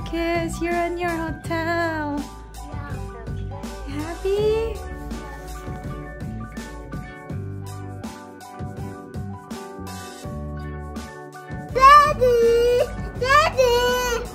Marcus, you're in your hotel. Happy? Daddy! Daddy!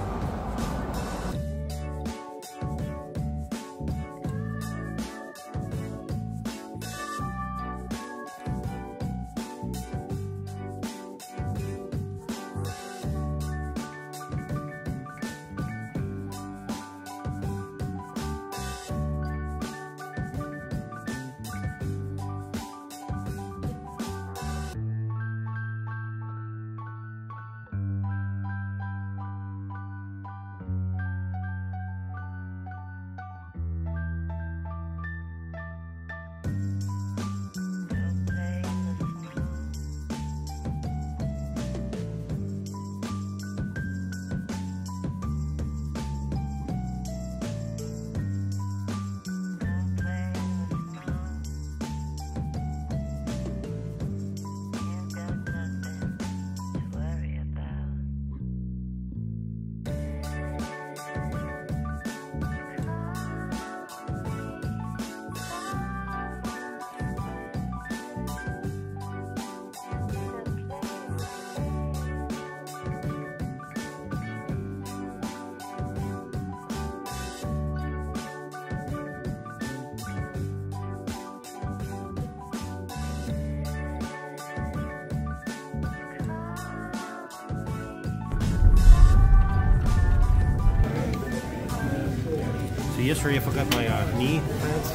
So yesterday I forgot my knee pads.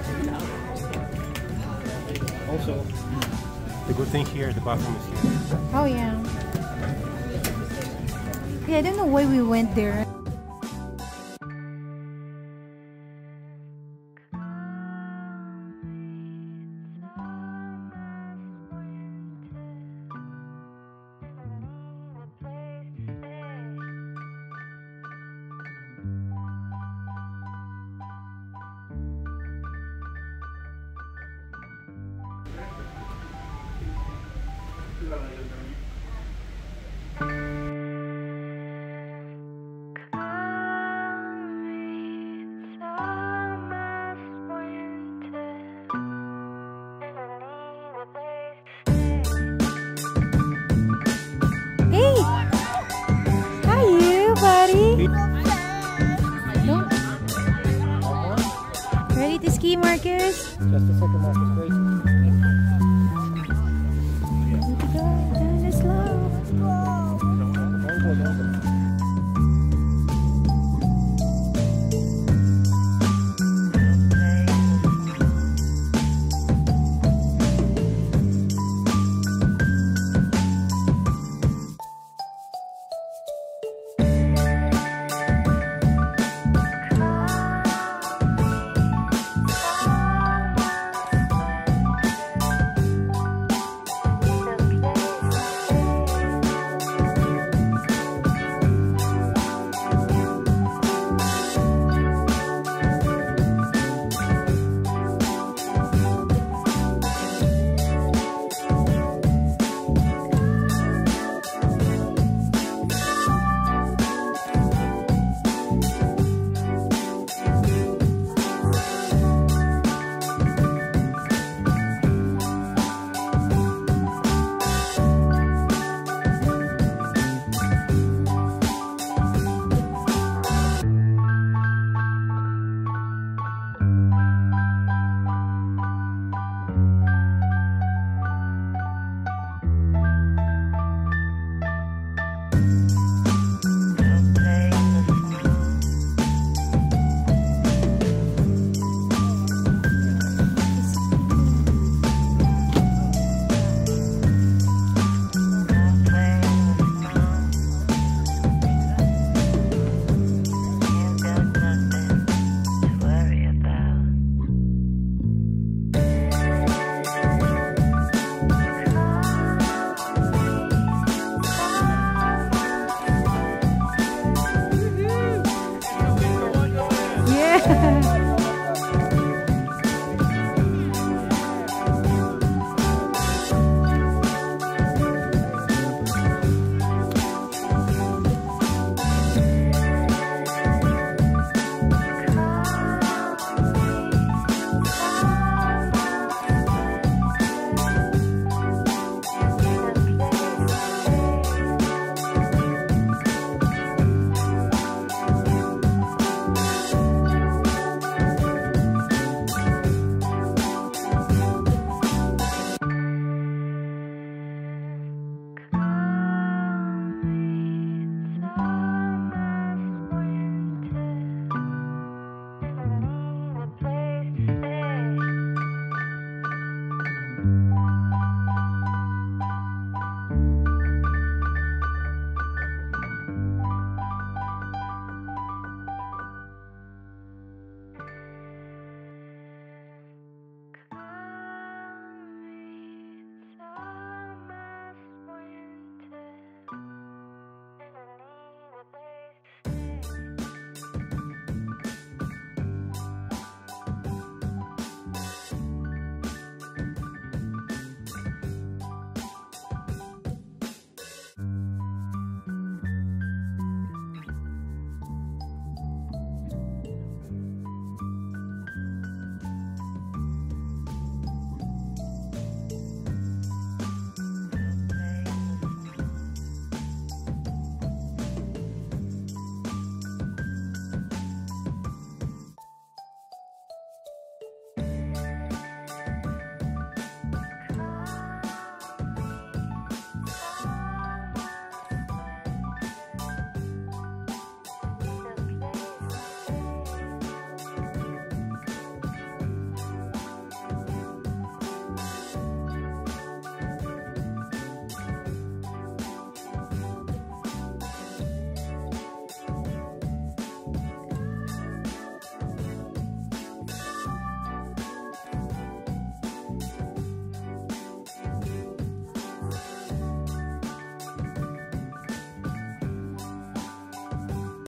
Also, the good thing here, the bathroom is here. Oh yeah. Yeah, I don't know why we went there. Hey! How are you, buddy? No? Ready to ski, Marcus? Just a second, Marcus, wait. Need to go down the slope. Don't go.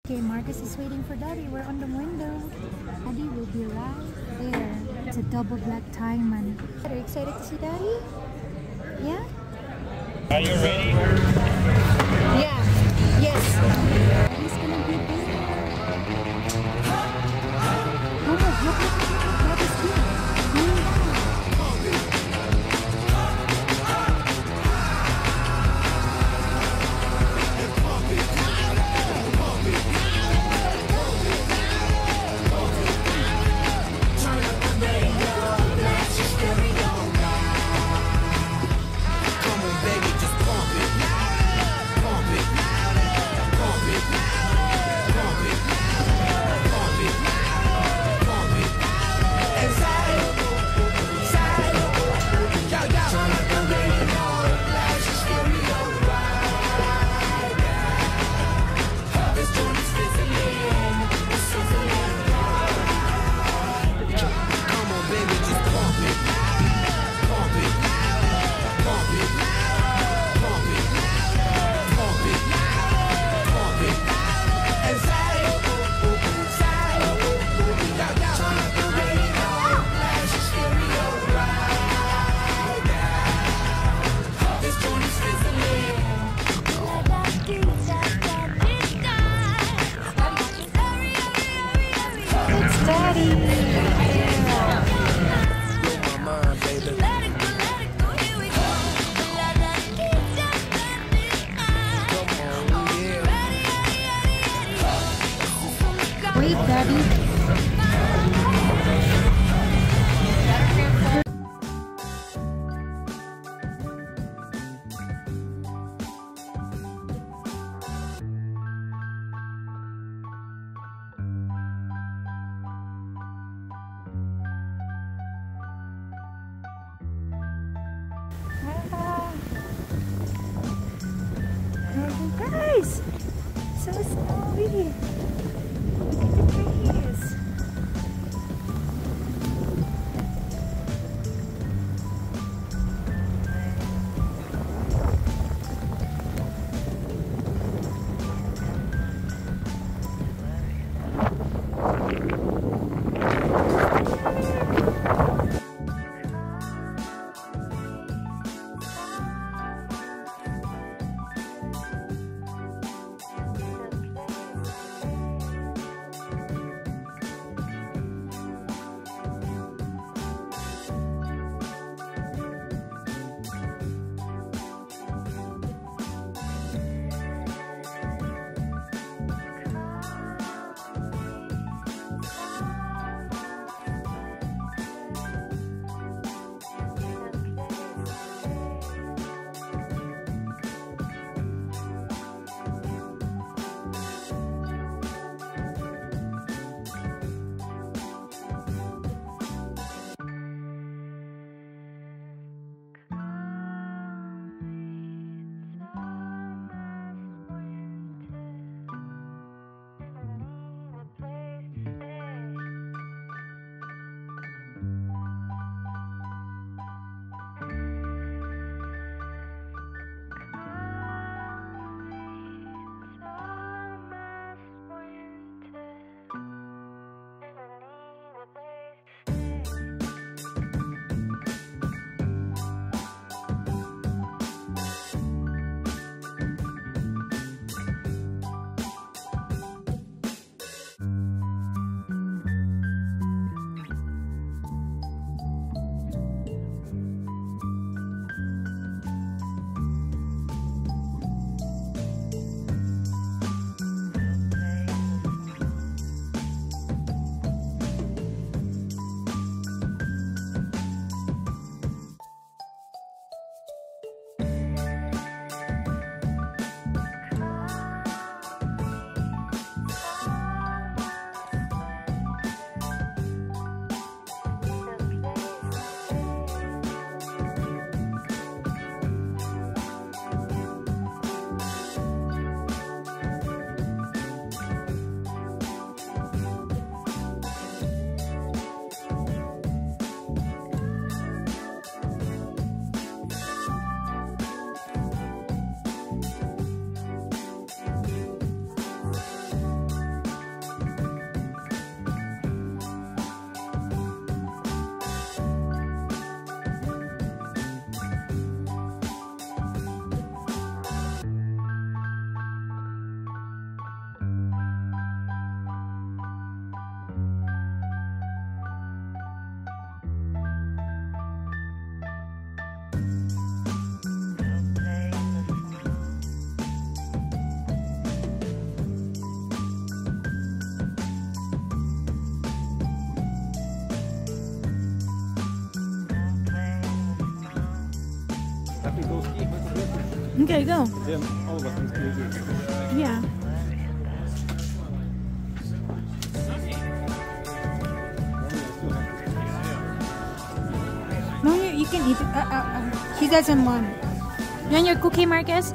Okay, Marcus is waiting for Daddy. We're on the window. Daddy will be right there. It's a double black tie, man. Are you excited to see Daddy? Yeah? Are you ready? Yeah. Yes. Daddy's gonna be there. Oh, look. Daddy's here. Wait, Daddy. Guys, so snowy. Look at the trees. Okay, go. Then all of us can stay here. Yeah. No, you can eat it. He doesn't want. You want your cookie, Marcus?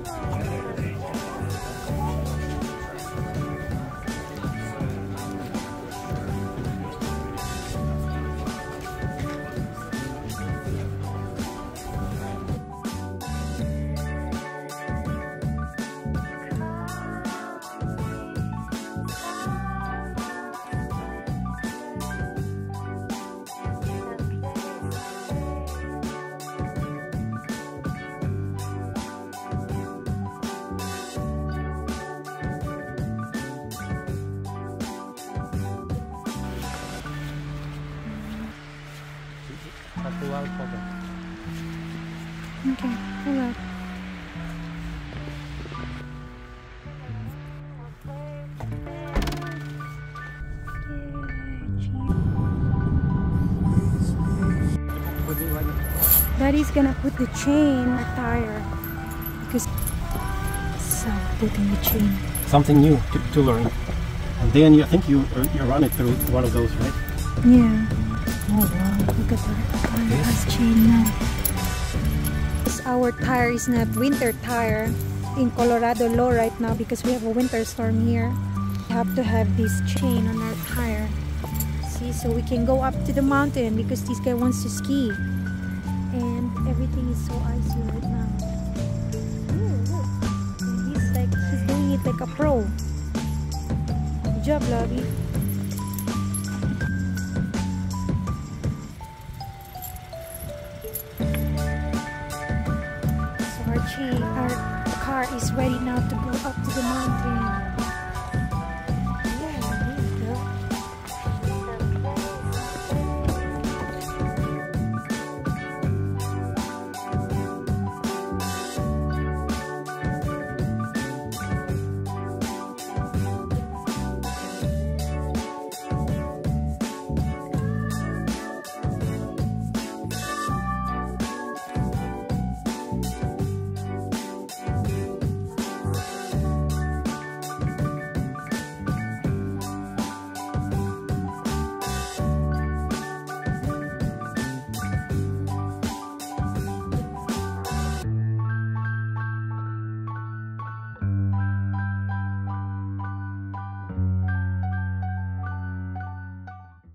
I'll pull out for them. Okay, pull out. Daddy's gonna put the chain on the tire because so putting the chain. Something new to learn. And then I think you run it through one of those, right? Yeah. Oh wow, look at that. Tire has chain now. Our tire is not winter tire in Colorado low right now because we have a winter storm here. We have to have this chain on our tire. See, so we can go up to the mountain because this guy wants to ski. And everything is so icy right now. Ooh, look. And he's doing it like a pro. Good job, Lobby. So our car is ready now to go up to the mountain.